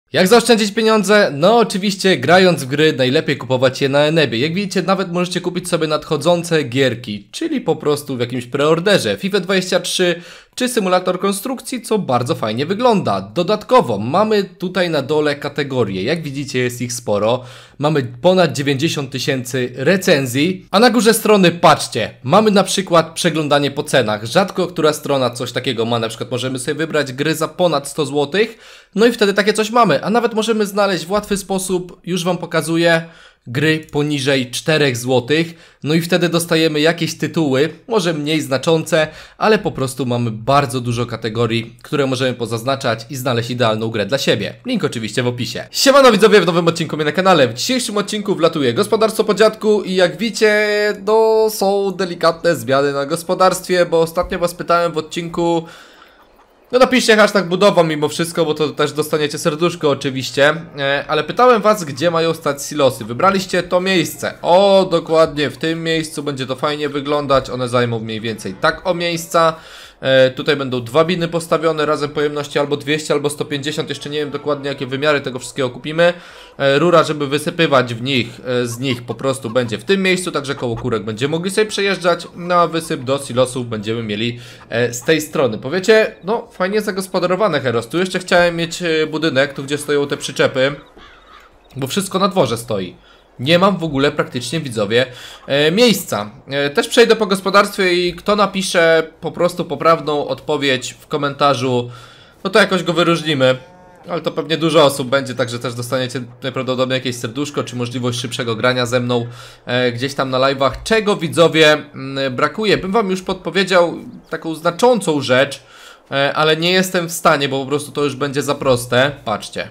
Jak zaoszczędzić pieniądze? No oczywiście grając w gry najlepiej kupować je na Enebie. Jak widzicie, nawet możecie kupić sobie nadchodzące gierki, czyli po prostu w jakimś preorderze FIFA 23 czy symulator konstrukcji, co bardzo fajnie wygląda. Dodatkowo mamy tutaj na dole kategorie, jak widzicie jest ich sporo. Mamy ponad 90 000 recenzji, a na górze strony patrzcie, mamy na przykład przeglądanie po cenach. Rzadko która strona coś takiego ma, na przykład możemy sobie wybrać gry za ponad 100 zł, no i wtedy takie coś mamy, a nawet możemy znaleźć w łatwy sposób, już wam pokazuję, gry poniżej 4 zł, no i wtedy dostajemy jakieś tytuły, może mniej znaczące, ale po prostu mamy bardzo dużo kategorii, które możemy pozaznaczać i znaleźć idealną grę dla siebie. Link oczywiście w opisie. Siemano widzowie, w nowym odcinku mnie na kanale. W dzisiejszym odcinku wlatuje gospodarstwo po dziadku i jak widzicie, no są delikatne zmiany na gospodarstwie, bo ostatnio was pytałem w odcinku... No napiszcie hashtag budowa mimo wszystko, bo to też dostaniecie serduszko oczywiście. Ale pytałem was, gdzie mają stać silosy. Wybraliście to miejsce. O, dokładnie w tym miejscu będzie to fajnie wyglądać. One zajmą mniej więcej tak o miejsca. Tutaj będą dwa biny postawione, razem pojemności albo 200, albo 150. Jeszcze nie wiem dokładnie jakie wymiary tego wszystkiego kupimy. Rura, żeby wysypywać z nich po prostu będzie w tym miejscu, także koło kurek będziemy mogli sobie przejeżdżać. No a wysyp do silosów będziemy mieli z tej strony. Powiecie, no fajnie zagospodarowane Heros. Tu jeszcze chciałem mieć budynek, tu gdzie stoją te przyczepy, bo wszystko na dworze stoi. Nie mam w ogóle praktycznie, widzowie, miejsca. Też przejdę po gospodarstwie i kto napisze po prostu poprawną odpowiedź w komentarzu, no to jakoś go wyróżnimy. Ale to pewnie dużo osób będzie, także też dostaniecie najprawdopodobniej jakieś serduszko, czy możliwość szybszego grania ze mną gdzieś tam na live'ach. Czego, widzowie, brakuje? Bym wam już podpowiedział taką znaczącą rzecz, ale nie jestem w stanie, bo po prostu to już będzie za proste. Patrzcie.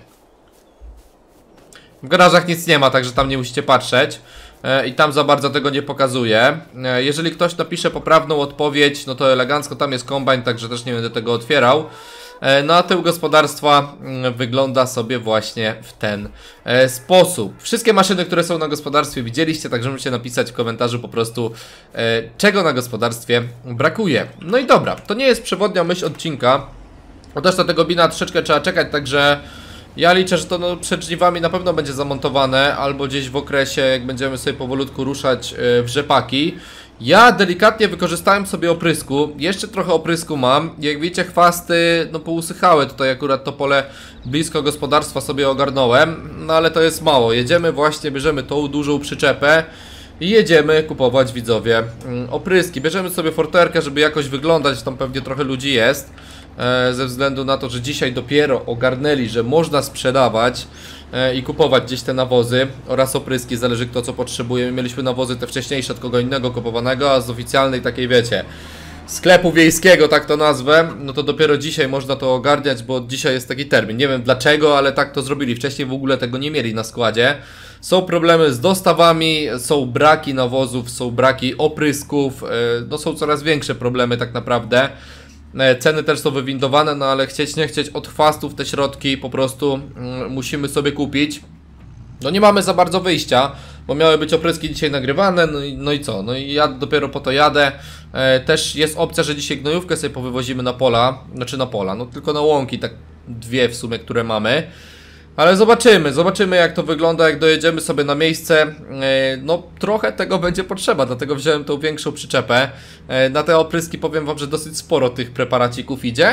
W garażach nic nie ma, także tam nie musicie patrzeć. I tam za bardzo tego nie pokazuję. Jeżeli ktoś napisze poprawną odpowiedź, no to elegancko, tam jest kombajn, także też nie będę tego otwierał. No a tył gospodarstwa wygląda sobie właśnie w ten sposób. Wszystkie maszyny, które są na gospodarstwie widzieliście, także możecie napisać w komentarzu po prostu czego na gospodarstwie brakuje. No i dobra, to nie jest przewodnia myśl odcinka. Bo też do tego bina troszeczkę trzeba czekać, także... Ja liczę, że to no, przed żniwami na pewno będzie zamontowane, albo gdzieś w okresie, jak będziemy sobie powolutku ruszać w rzepaki. Ja delikatnie wykorzystałem sobie oprysku, jeszcze trochę oprysku mam. Jak widzicie, chwasty no pousychały, tutaj akurat to pole blisko gospodarstwa sobie ogarnąłem. No ale to jest mało, jedziemy właśnie, bierzemy tą dużą przyczepę i jedziemy kupować, widzowie, opryski. Bierzemy sobie forterkę, żeby jakoś wyglądać, tam pewnie trochę ludzi jest. Ze względu na to, że dzisiaj dopiero ogarnęli, że można sprzedawać i kupować gdzieś te nawozy oraz opryski, zależy kto co potrzebuje. Mieliśmy nawozy te wcześniejsze od kogo innego kupowanego, a z oficjalnej takiej, wiecie, sklepu wiejskiego, tak to nazwę, no to dopiero dzisiaj można to ogarniać, bo dzisiaj jest taki termin. Nie wiem dlaczego, ale tak to zrobili. Wcześniej w ogóle tego nie mieli na składzie. Są problemy z dostawami, są braki nawozów, są braki oprysków, no są coraz większe problemy tak naprawdę. Ceny też są wywindowane, no ale chcieć nie chcieć od chwastów te środki po prostu musimy sobie kupić. No nie mamy za bardzo wyjścia, bo miały być opryski dzisiaj nagrywane, no i co? No i ja dopiero po to jadę. Też jest opcja, że dzisiaj gnojówkę sobie powywozimy na pola, znaczy na pola, no tylko na łąki, tak dwie w sumie, które mamy. Ale zobaczymy jak to wygląda, jak dojedziemy sobie na miejsce. No trochę tego będzie potrzeba, dlatego wziąłem tą większą przyczepę. Na te opryski powiem wam, że dosyć sporo tych preparacików idzie.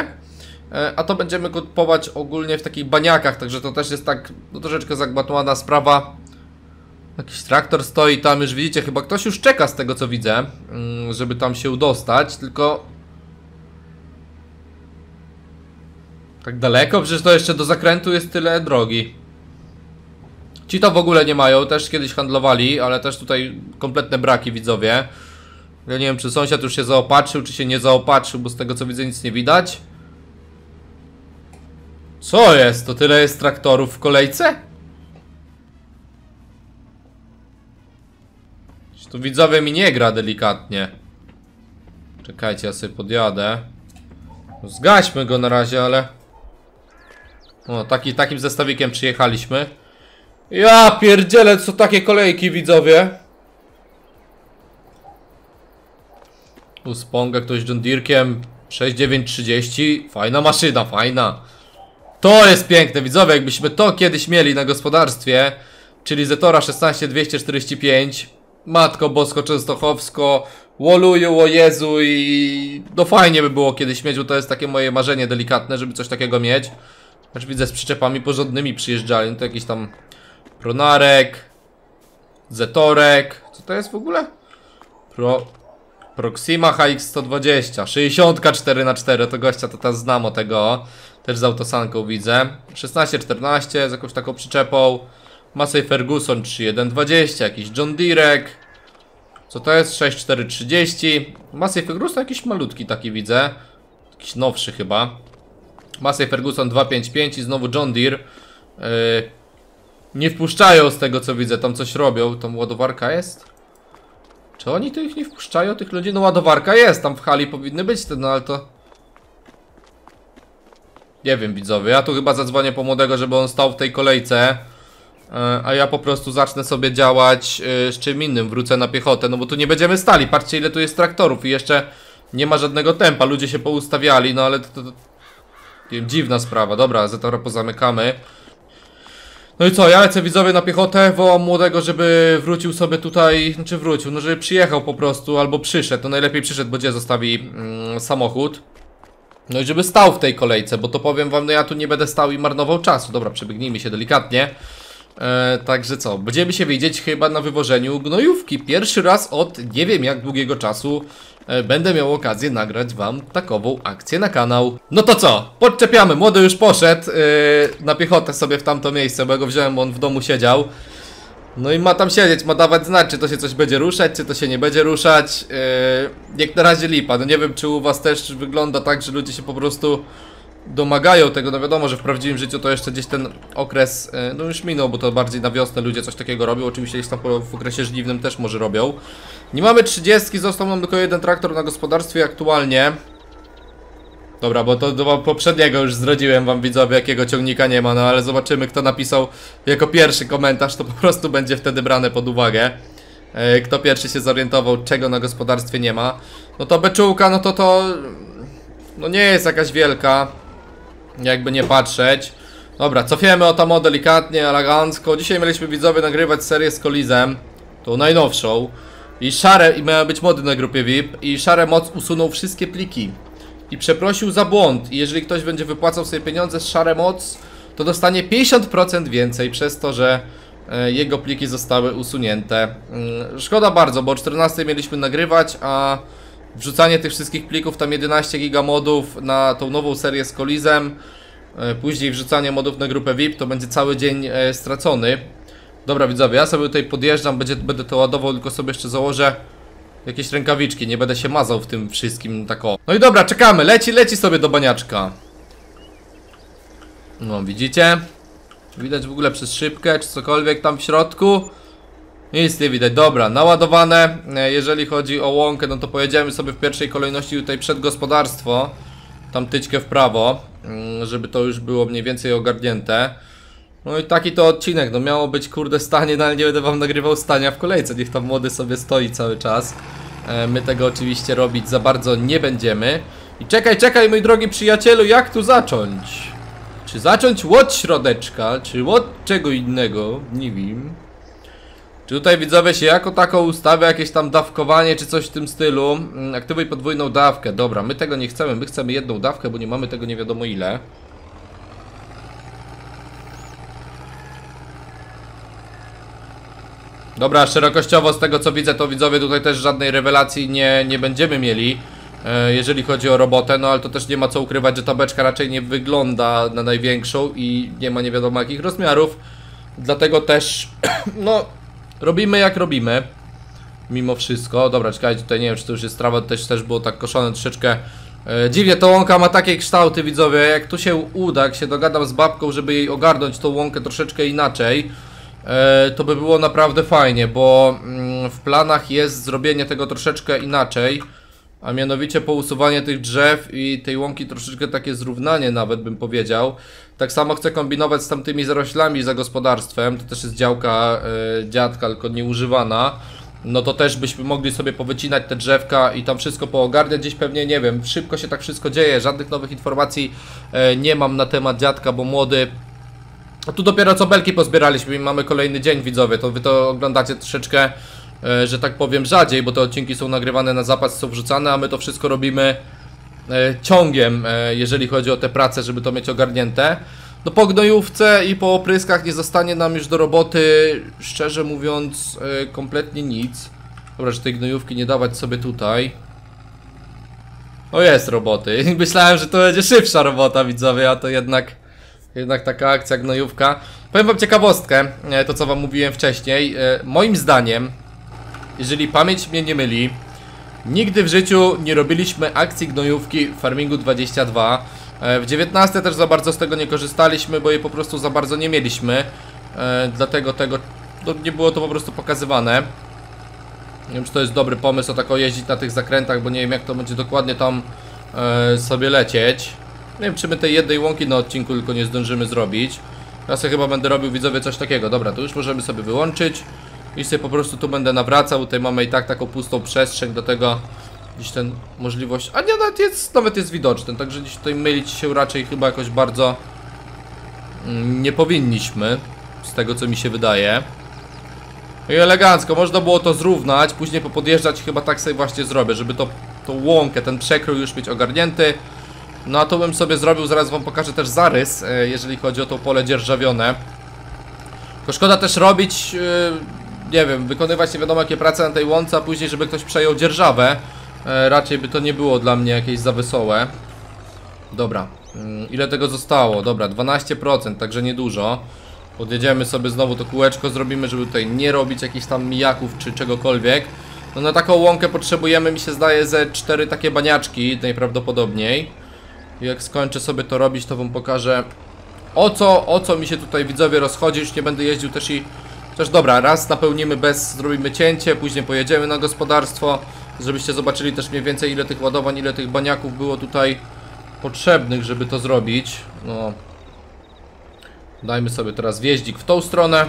A to będziemy kupować ogólnie w takich baniakach, także to też jest tak no, troszeczkę zagmatwana sprawa. Jakiś traktor stoi tam, już widzicie, chyba ktoś już czeka z tego co widzę, żeby tam się dostać, tylko... Tak daleko? Przecież to jeszcze do zakrętu jest tyle drogi. Ci to w ogóle nie mają, też kiedyś handlowali, ale też tutaj kompletne braki, widzowie. Ja nie wiem, czy sąsiad już się zaopatrzył, czy się nie zaopatrzył, bo z tego co widzę nic nie widać. Co jest? To tyle jest traktorów w kolejce? Tu widzowie mi nie gra delikatnie. Czekajcie, ja sobie podjadę. Zgaśmy go na razie, ale... O, takim zestawikiem przyjechaliśmy. Ja pierdzielę, co takie kolejki, widzowie. Tu Sponga ktoś John Deere'kiem 6930. Fajna maszyna, fajna. To jest piękne, widzowie, jakbyśmy to kiedyś mieli na gospodarstwie, czyli Zetora 16245, Matko Bosko Częstochowsko, Woluju, o Jezu i... No fajnie by było kiedyś mieć, bo to jest takie moje marzenie delikatne, żeby coś takiego mieć. Znaczy widzę z przyczepami porządnymi przyjeżdżali, no to jakiś tam Pronarek, Zetorek, co to jest w ogóle? Proxima HX120, 64×4, to gościa to teraz znam o tego. Też z autosanką widzę. 1614 z jakąś taką przyczepą. Massey Ferguson 3120, jakiś John Deerek. Co to jest? 6430. Massey Ferguson jakiś malutki taki widzę. Jakiś nowszy chyba. Massey Ferguson 255 i znowu John Deere. Nie wpuszczają z tego co widzę, tam coś robią. Tam ładowarka jest? Czy oni tych nie wpuszczają, tych ludzi? No ładowarka jest, tam w hali powinny być te, no ale to... Nie wiem widzowie, ja tu chyba zadzwonię po młodego, żeby on stał w tej kolejce. A ja po prostu zacznę sobie działać z czym innym, wrócę na piechotę, no bo tu nie będziemy stali, patrzcie ile tu jest traktorów i jeszcze nie ma żadnego tempa, ludzie się poustawiali, no ale to nie wiem, dziwna sprawa, dobra, Zetora pozamykamy. No i co, ja lecę widzowie na piechotę, wołam młodego, żeby wrócił sobie tutaj, znaczy wrócił, no żeby przyjechał po prostu, albo przyszedł, to najlepiej przyszedł, bo gdzie zostawi samochód. No i żeby stał w tej kolejce, bo to powiem wam, no ja tu nie będę stał i marnował czasu. Dobra, przebiegnijmy się delikatnie. Także co, będziemy się widzieć chyba na wywożeniu gnojówki. Pierwszy raz od nie wiem jak długiego czasu będę miał okazję nagrać wam takową akcję na kanał. No to co, podczepiamy, młody już poszedł na piechotę sobie w tamto miejsce, bo ja go wziąłem, bo on w domu siedział. No i ma tam siedzieć, ma dawać znać, czy to się coś będzie ruszać, czy to się nie będzie ruszać. Jak na razie lipa, no nie wiem czy u was też wygląda tak, że ludzie się po prostu domagają tego, no wiadomo, że w prawdziwym życiu to jeszcze gdzieś ten okres, no już minął, bo to bardziej na wiosnę ludzie coś takiego robią, oczywiście gdzieś tam w okresie żniwnym też może robią. Nie mamy 30, został nam tylko jeden traktor na gospodarstwie aktualnie. Dobra, bo to do poprzedniego już zdradziłem wam widzowie, jakiego ciągnika nie ma, no ale zobaczymy kto napisał jako pierwszy komentarz, to po prostu będzie wtedy brane pod uwagę. Kto pierwszy się zorientował, czego na gospodarstwie nie ma. No to beczułka, no to no nie jest jakaś wielka, jakby nie patrzeć. Dobra, cofiemy o tam delikatnie, elegancko. Dzisiaj mieliśmy widzowie nagrywać serię z Kolizem, tą najnowszą. I miały być mody na grupie VIP. I Szare Moc usunął wszystkie pliki i przeprosił za błąd. I jeżeli ktoś będzie wypłacał sobie pieniądze z Szare Moc, to dostanie 50% więcej przez to, że jego pliki zostały usunięte. Szkoda bardzo, bo o 14 mieliśmy nagrywać, a wrzucanie tych wszystkich plików, tam 11 giga modów na tą nową serię z Kolizem, później wrzucanie modów na grupę VIP, to będzie cały dzień stracony. Dobra widzowie, ja sobie tutaj podjeżdżam, będę to ładował, tylko sobie jeszcze założę jakieś rękawiczki, nie będę się mazał w tym wszystkim tak o. No i dobra, czekamy, leci sobie do baniaczka. No widzicie? Widać w ogóle przez szybkę, czy cokolwiek tam w środku? Nic nie widać, dobra, naładowane. Jeżeli chodzi o łąkę, no to pojedziemy sobie w pierwszej kolejności tutaj przed gospodarstwo. Tam tyćkę w prawo, żeby to już było mniej więcej ogarnięte. No i taki to odcinek, no miało być kurde stanie, no ale nie będę wam nagrywał stania w kolejce, niech tam młody sobie stoi cały czas. My tego oczywiście robić za bardzo nie będziemy. I czekaj mój drogi przyjacielu, jak tu zacząć? Czy zacząć od środeczka, czy od czego innego? Nie wiem. Czy tutaj widzowie się jako taką ustawia jakieś tam dawkowanie, czy coś w tym stylu? Aktywuj podwójną dawkę, dobra, my tego nie chcemy, my chcemy jedną dawkę, bo nie mamy tego nie wiadomo ile. Dobra, szerokościowo z tego co widzę, to widzowie tutaj też żadnej rewelacji nie będziemy mieli, jeżeli chodzi o robotę, no ale to też nie ma co ukrywać, że ta beczka raczej nie wygląda na największą i nie ma nie wiadomo jakich rozmiarów. Dlatego też, no, robimy jak robimy, mimo wszystko. Dobra, czekajcie, tutaj nie wiem czy to już jest trawa, to też było tak koszone troszeczkę. Dziwnie, ta łąka ma takie kształty widzowie, jak tu się uda, jak się dogadam z babką, żeby jej ogarnąć tą łąkę troszeczkę inaczej, to by było naprawdę fajnie, bo w planach jest zrobienie tego troszeczkę inaczej, a mianowicie pousuwanie tych drzew i tej łąki troszeczkę takie zrównanie nawet bym powiedział. Tak samo chcę kombinować z tamtymi zaroślami za gospodarstwem, to też jest działka dziadka, tylko nieużywana. no to też byśmy mogli sobie powycinać te drzewka i tam wszystko poogarniać. Gdzieś pewnie, nie wiem, szybko się tak wszystko dzieje, żadnych nowych informacji nie mam na temat dziadka, bo młody. A tu dopiero co belki pozbieraliśmy i mamy kolejny dzień, widzowie, to wy to oglądacie troszeczkę, że tak powiem, rzadziej, bo te odcinki są nagrywane na zapas, są wrzucane, a my to wszystko robimy ciągiem, jeżeli chodzi o te prace, żeby to mieć ogarnięte. No po gnojówce i po opryskach nie zostanie nam już do roboty, szczerze mówiąc, kompletnie nic. Dobra, że tej gnojówki nie dawać sobie tutaj. O, jest roboty. Myślałem, że to będzie szybsza robota, widzowie, a to jednak taka akcja gnojówka. Powiem wam ciekawostkę, to co wam mówiłem wcześniej. Moim zdaniem, jeżeli pamięć mnie nie myli, nigdy w życiu nie robiliśmy akcji gnojówki w Farmingu 22. W 19 też za bardzo z tego nie korzystaliśmy, bo jej po prostu za bardzo nie mieliśmy. Dlatego no, nie było to po prostu pokazywane. Nie wiem, czy to jest dobry pomysł o tako jeździć na tych zakrętach, bo nie wiem jak to będzie dokładnie tam sobie lecieć. Nie wiem, czy my tej jednej łąki na odcinku tylko nie zdążymy zrobić. Ja sobie chyba będę robił, widzowie, coś takiego. Dobra, to już możemy sobie wyłączyć i sobie po prostu tu będę nawracał. Tutaj mamy i tak taką pustą przestrzeń, do tego gdzieś ten możliwość, a nie, nawet jest widoczny, także gdzieś tutaj mylić się raczej chyba jakoś bardzo nie powinniśmy, z tego co mi się wydaje. I elegancko, można było to zrównać, później popodjeżdżać, chyba tak sobie właśnie zrobię, żeby tą łąkę, ten przekrój już mieć ogarnięty. No a to bym sobie zrobił, zaraz wam pokażę też zarys, jeżeli chodzi o to pole dzierżawione. Tylko szkoda też robić, nie wiem, wykonywać nie wiadomo jakie prace na tej łące, a później żeby ktoś przejął dzierżawę. Raczej by to nie było dla mnie jakieś za wesołe. Dobra, ile tego zostało? Dobra, 12%, także niedużo. Podjedziemy sobie znowu to kółeczko, zrobimy, żeby tutaj nie robić jakichś tam mijaków czy czegokolwiek. No na taką łąkę potrzebujemy, mi się zdaje, ze 4 takie baniaczki najprawdopodobniej. I jak skończę sobie to robić, to wam pokażę o co mi się tutaj, widzowie, rozchodzi. Już nie będę jeździł też i... Też dobra, raz napełnimy zrobimy cięcie, później pojedziemy na gospodarstwo, żebyście zobaczyli też mniej więcej ile tych ładowań, ile tych baniaków było tutaj potrzebnych, żeby to zrobić. No. Dajmy sobie teraz wjeździk w tą stronę.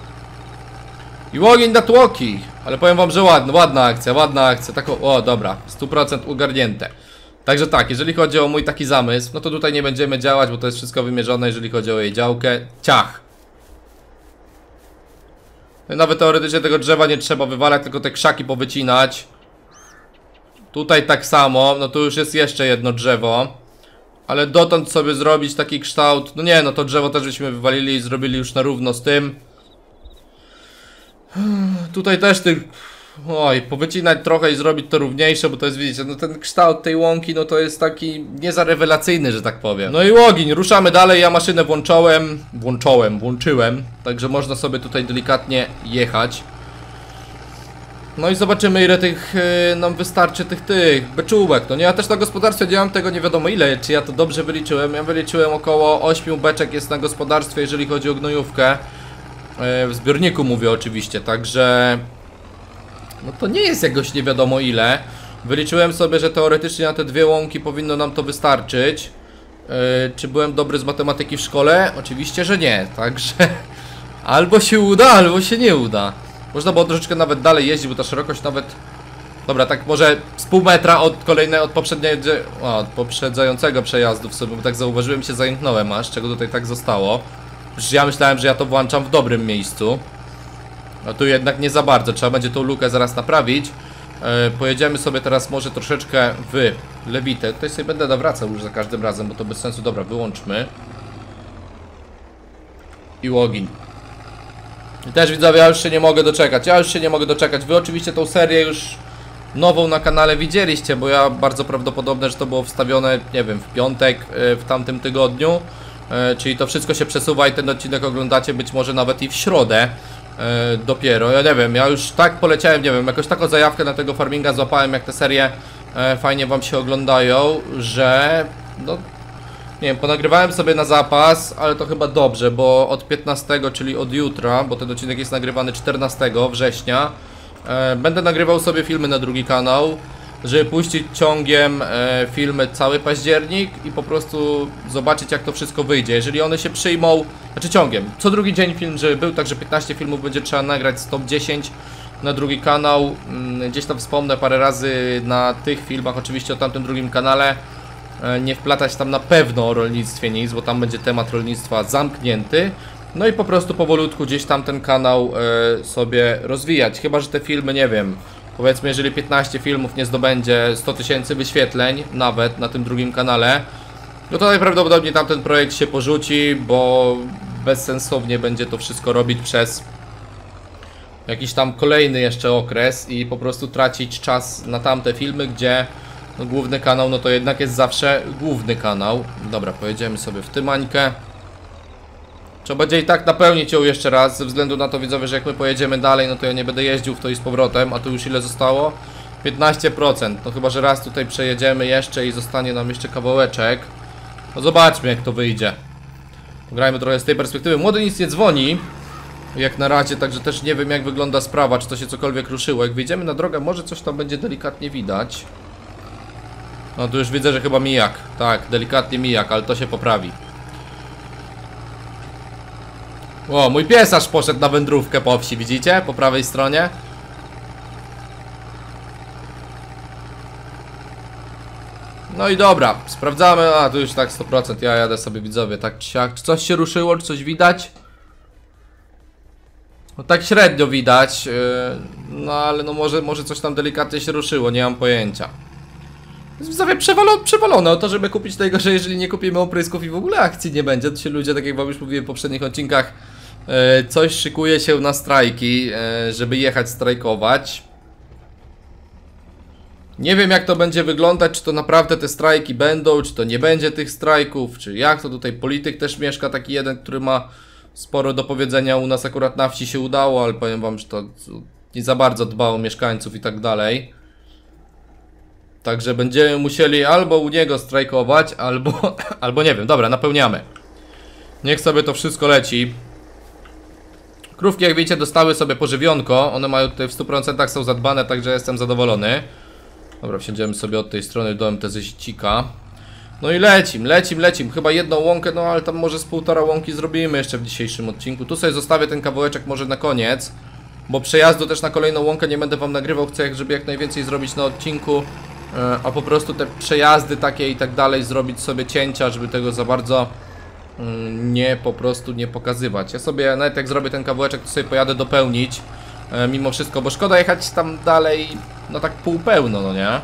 I ogień na tłoki. Ale powiem wam, że ładna akcja, taką, o dobra, 100% ogarnięte. Także tak, jeżeli chodzi o mój taki zamysł, no to tutaj nie będziemy działać, bo to jest wszystko wymierzone, jeżeli chodzi o jej działkę. Ciach. Nawet teoretycznie tego drzewa nie trzeba wywalać, tylko te krzaki powycinać. Tutaj tak samo, no tu już jest jeszcze jedno drzewo. Ale dotąd sobie zrobić taki kształt, no nie, no to drzewo też byśmy wywalili i zrobili już na równo z tym. Tutaj też tych... Oj, powycinać trochę i zrobić to równiejsze, bo to jest, widzicie, no ten kształt tej łąki, no to jest taki nie za rewelacyjny, że tak powiem. No i ogień, ruszamy dalej, ja maszynę włączyłem, także można sobie tutaj delikatnie jechać. No i zobaczymy, ile tych nam wystarczy tych beczułek. No nie, ja też na gospodarstwie działam tego nie wiadomo ile, czy ja to dobrze wyliczyłem. Ja wyliczyłem około 8 beczek jest na gospodarstwie, jeżeli chodzi o gnojówkę. W zbiorniku mówię oczywiście, także... No to nie jest jakoś nie wiadomo ile. Wyliczyłem sobie, że teoretycznie na te 2 łąki powinno nam to wystarczyć. Czy byłem dobry z matematyki w szkole? Oczywiście, że nie, także... Albo się uda, albo się nie uda. Można było troszeczkę nawet dalej jeździć, bo ta szerokość nawet... Dobra, tak może z pół metra od poprzedzającego przejazdu w sobie, bo tak zauważyłem, się zająknąłem aż, czego tutaj tak zostało. Przecież ja myślałem, że ja to włączam w dobrym miejscu. A tu jednak nie za bardzo, trzeba będzie tą lukę zaraz naprawić. Pojedziemy sobie teraz może troszeczkę w lewitę. Tutaj sobie będę nawracał już za każdym razem, bo to bez sensu. Dobra, wyłączmy. I ogień. I też widzowie, ja już się nie mogę doczekać. Wy oczywiście tą serię już nową na kanale widzieliście, bo ja bardzo prawdopodobne, że to było wstawione, nie wiem, w piątek w tamtym tygodniu. Czyli to wszystko się przesuwa i ten odcinek oglądacie być może nawet i w środę. Dopiero, ja nie wiem, ja już tak poleciałem, nie wiem, jakoś taką zajawkę na tego farminga złapałem, jak te serie fajnie wam się oglądają, że no nie wiem, ponagrywałem sobie na zapas, ale to chyba dobrze, bo od 15, czyli od jutra, bo ten odcinek jest nagrywany 14 września, będę nagrywał sobie filmy na drugi kanał, żeby puścić ciągiem filmy cały październik i po prostu zobaczyć, jak to wszystko wyjdzie. Jeżeli one się przyjmą, znaczy ciągiem, co drugi dzień film, żeby był, także 15 filmów będzie trzeba nagrać z top 10 na drugi kanał. Gdzieś tam wspomnę parę razy na tych filmach, oczywiście o tamtym drugim kanale. Nie wplatać tam na pewno o rolnictwie nic, bo tam będzie temat rolnictwa zamknięty. No i po prostu powolutku gdzieś tam ten kanał sobie rozwijać. Chyba że te filmy, nie wiem, powiedzmy jeżeli 15 filmów nie zdobędzie 100 000 wyświetleń nawet na tym drugim kanale, no to najprawdopodobniej tamten projekt się porzuci, bo bezsensownie będzie to wszystko robić przez jakiś tam kolejny jeszcze okres i po prostu tracić czas na tamte filmy, gdzie no, główny kanał no to jednak jest zawsze główny kanał. Dobra, pojedziemy sobie w Tymańkę. Trzeba będzie i tak napełnić ją jeszcze raz, ze względu na to, widzowie, że jak my pojedziemy dalej, no to ja nie będę jeździł w to i z powrotem, a tu już ile zostało? 15%, no chyba, że raz tutaj przejedziemy jeszcze i zostanie nam jeszcze kawałeczek. No zobaczmy, jak to wyjdzie. Grajmy trochę z tej perspektywy. Młody nic nie dzwoni jak na razie, także też nie wiem, jak wygląda sprawa, czy to się cokolwiek ruszyło. Jak wyjdziemy na drogę, może coś tam będzie delikatnie widać. No tu już widzę, że chyba mijak. Tak, delikatnie mijak, ale to się poprawi. O, mój pies aż poszedł na wędrówkę po wsi, widzicie? Po prawej stronie. No i dobra, sprawdzamy, a tu już tak 100%, ja jadę sobie, widzowie, tak czy siak. Czy coś się ruszyło, czy coś widać? No tak średnio widać, no ale no może coś tam delikatnie się ruszyło, nie mam pojęcia. Widzowie, przewalone o to, żeby kupić tego, że jeżeli nie kupimy oprysków i w ogóle akcji nie będzie, to się ludzie, tak jak wam już mówiłem w poprzednich odcinkach, coś szykuje się na strajki, żeby jechać strajkować. Nie wiem, jak to będzie wyglądać, czy to naprawdę te strajki będą, czy to nie będzie tych strajków, czy jak to tutaj polityk też mieszka, taki jeden, który ma sporo do powiedzenia. U nas akurat na wsi się udało, ale powiem wam, że to nie za bardzo dba o mieszkańców i tak dalej. Także będziemy musieli albo u niego strajkować, albo nie wiem. Dobra, napełniamy. Niech sobie to wszystko leci. Krówki, jak widzicie, dostały sobie pożywionko. One mają tutaj w 100% są zadbane, także jestem zadowolony. Dobra, wsiądziemy sobie od tej strony do MTZ-cika. No i lecim. Chyba jedną łąkę, no ale tam może z 1,5 łąki zrobimy jeszcze w dzisiejszym odcinku. Tu sobie zostawię ten kawałeczek może na koniec, bo przejazdu też na kolejną łąkę nie będę wam nagrywał. Chcę, żeby jak najwięcej zrobić na odcinku, a po prostu te przejazdy takie i tak dalej zrobić sobie cięcia, żeby tego za bardzo po prostu nie pokazywać. Ja sobie, nawet jak zrobię ten kawałeczek, to sobie pojadę dopełnić mimo wszystko, bo szkoda jechać tam dalej, no tak półpełno, no nie?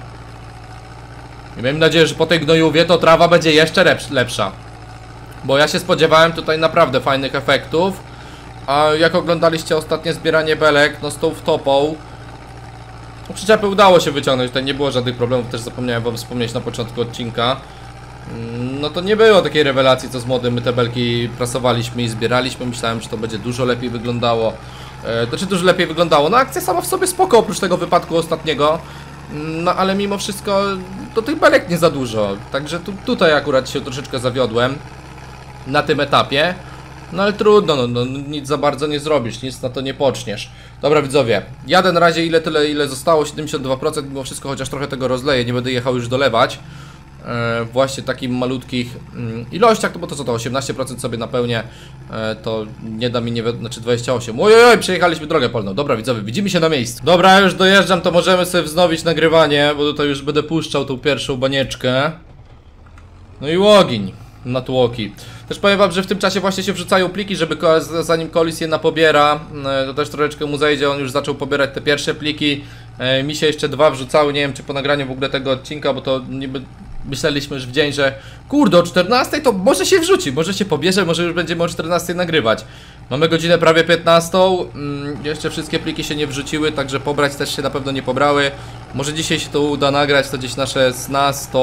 I mam nadzieję, że po tej gnojówie to trawa będzie jeszcze lepsza. Bo ja się spodziewałem tutaj naprawdę fajnych efektów. A jak oglądaliście ostatnie zbieranie belek, no z tą wtopą, no przyczepy udało się wyciągnąć, tutaj nie było żadnych problemów, też zapomniałem wam wspomnieć na początku odcinka. No to nie było takiej rewelacji, co z młodym my te belki prasowaliśmy i zbieraliśmy. Myślałem, że to będzie dużo lepiej wyglądało. Znaczy dużo lepiej wyglądało. No akcja sama w sobie spoko, oprócz tego wypadku ostatniego. No ale mimo wszystko to tych belek nie za dużo. Także tutaj akurat się troszeczkę zawiodłem na tym etapie. No ale trudno, no nic za bardzo nie zrobisz, nic na to nie poczniesz. Dobra, widzowie, jadę na razie ile zostało, 72% mimo wszystko, chociaż trochę tego rozleję, nie będę jechał już dolewać. Właśnie takim malutkich ilościach, to bo to co to 18% sobie napełnię, to nie da mi znaczy 28. Ojoj, przejechaliśmy drogę polną. Dobra, widzowie, widzimy się na miejscu. Dobra, już dojeżdżam, to możemy sobie wznowić nagrywanie, bo tutaj już będę puszczał tą pierwszą banieczkę. No i łogień na tłoki. Też powiem wam, że w tym czasie właśnie się wrzucają pliki, żeby zanim Kolis je napobiera, to też troszeczkę mu zejdzie, on już zaczął pobierać te pierwsze pliki. Mi się jeszcze 2 wrzucały, nie wiem czy po nagraniu w ogóle tego odcinka, bo to niby myśleliśmy już w dzień, że kurde o 14 to może się wrzuci, może się pobierze, może już będziemy o 14 nagrywać. Mamy godzinę prawie 15, jeszcze wszystkie pliki się nie wrzuciły, także pobrać też się na pewno nie pobrały. Może dzisiaj się to uda nagrać, to gdzieś na 16.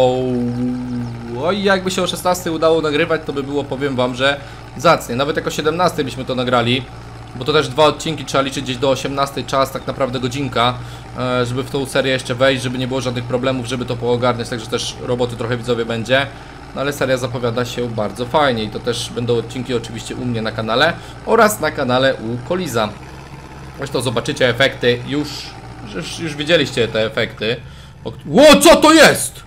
Oj, jakby się o 16 udało nagrywać, to by było, powiem wam, że zacnie. Nawet jako 17 byśmy to nagrali, bo to też 2 odcinki trzeba liczyć gdzieś do 18 czas, tak naprawdę godzinka, żeby w tą serię jeszcze wejść, żeby nie było żadnych problemów, żeby to poogarniać, także też roboty trochę widzowie będzie. No ale seria zapowiada się bardzo fajnie i to też będą odcinki oczywiście u mnie na kanale oraz na kanale u Koliza. Zresztą zobaczycie efekty, już widzieliście te efekty. Ło, co to jest?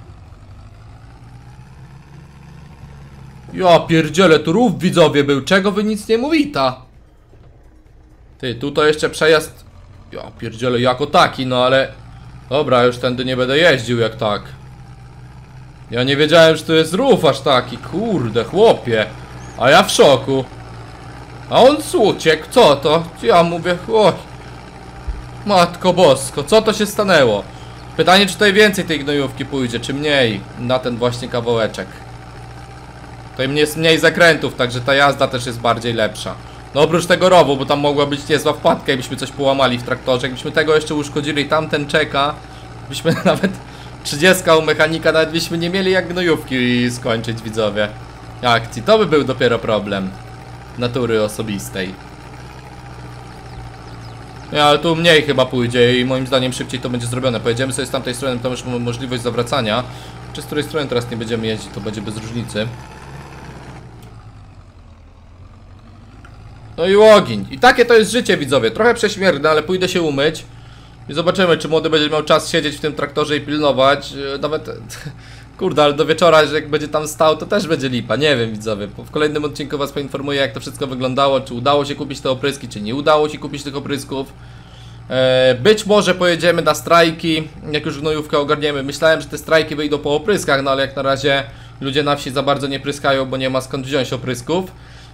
Ja pierdzielę, tu rów widzowie był, czego wy nic nie mówita? Ty, tu to jeszcze przejazd. Ja pierdzielę jako taki, no ale... Dobra, już tędy nie będę jeździł jak tak. Ja nie wiedziałem, że to jest rów aż taki, kurde, chłopie. A ja w szoku. A on uciekł, co to? Ja mówię, oj. Matko bosko, co to się stanęło? Pytanie, czy tutaj więcej tej gnojówki pójdzie, czy mniej na ten właśnie kawałeczek. Tutaj jest mniej zakrętów, także ta jazda też jest bardziej lepsza. No oprócz tego rowu, bo tam mogła być niezła wpadka i byśmy coś połamali w traktorze. Jakbyśmy tego jeszcze uszkodzili i tamten czeka, byśmy nawet 30 u mechanika, nawet byśmy nie mieli jak gnojówki skończyć, widzowie. Akcji, to by był dopiero problem natury osobistej. Nie, ale tu mniej chyba pójdzie i moim zdaniem szybciej to będzie zrobione. Pojedziemy sobie z tamtej strony, tam już mamy możliwość zawracania. Czy z której strony teraz nie będziemy jeździć, to będzie bez różnicy. No i ogień. I takie to jest życie, widzowie. Trochę prześmierne, ale pójdę się umyć. I zobaczymy, czy młody będzie miał czas siedzieć w tym traktorze i pilnować. Nawet... Kurde, ale do wieczora, że jak będzie tam stał, to też będzie lipa. Nie wiem, widzowie. W kolejnym odcinku was poinformuję, jak to wszystko wyglądało. Czy udało się kupić te opryski, czy nie udało się kupić tych oprysków. Być może pojedziemy na strajki, jak już gnojówkę ogarniemy. Myślałem, że te strajki wyjdą po opryskach, no ale jak na razie ludzie na wsi za bardzo nie pryskają, bo nie ma skąd wziąć oprysków.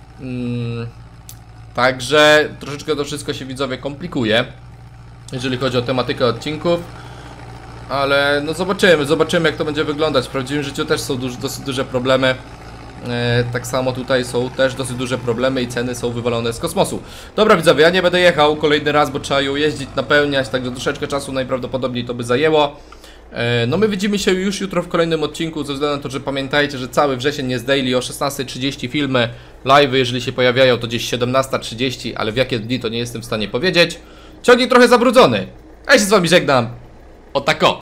Także troszeczkę to wszystko się, widzowie, komplikuje, jeżeli chodzi o tematykę odcinków. Ale no zobaczymy jak to będzie wyglądać. W prawdziwym życiu też są dosyć duże problemy. Tak samo tutaj są też dosyć duże problemy i ceny są wywalone z kosmosu. Dobra, widzowie, ja nie będę jechał kolejny raz, bo trzeba ją jeździć, napełniać, także troszeczkę czasu najprawdopodobniej to by zajęło. No my widzimy się już jutro w kolejnym odcinku, ze względu na to, że pamiętajcie, że cały wrzesień jest daily o 16:30 filmy, live'y, jeżeli się pojawiają, to gdzieś 17:30, ale w jakie dni to nie jestem w stanie powiedzieć. Ciągnik trochę zabrudzony, a ja się z wami żegnam. O tako.